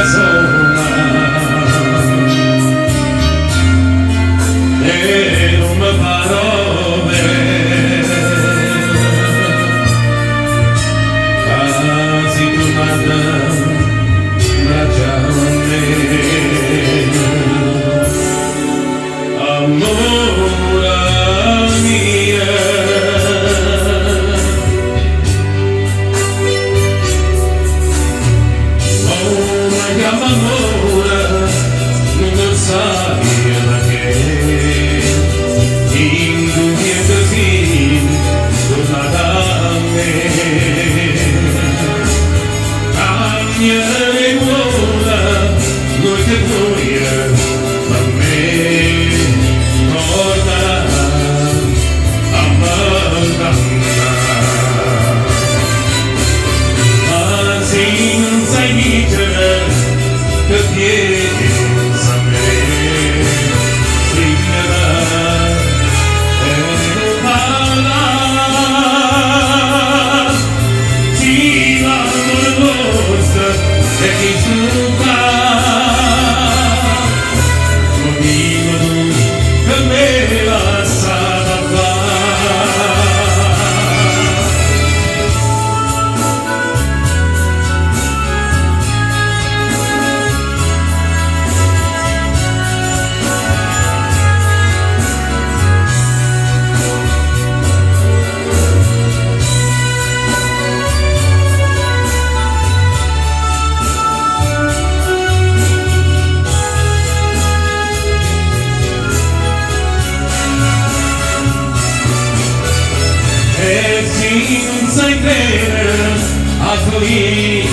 zona e non parole quasi tornata bracciare amore mia amore non sai perché in dunia così torna da me cammine buona noi che vuoi ma me torna a mandanna ma senza iniziare che piensa me stringerà e non parla si vanno le vostre e chi snuca non dicono che me la sa da fare e senza credere a colui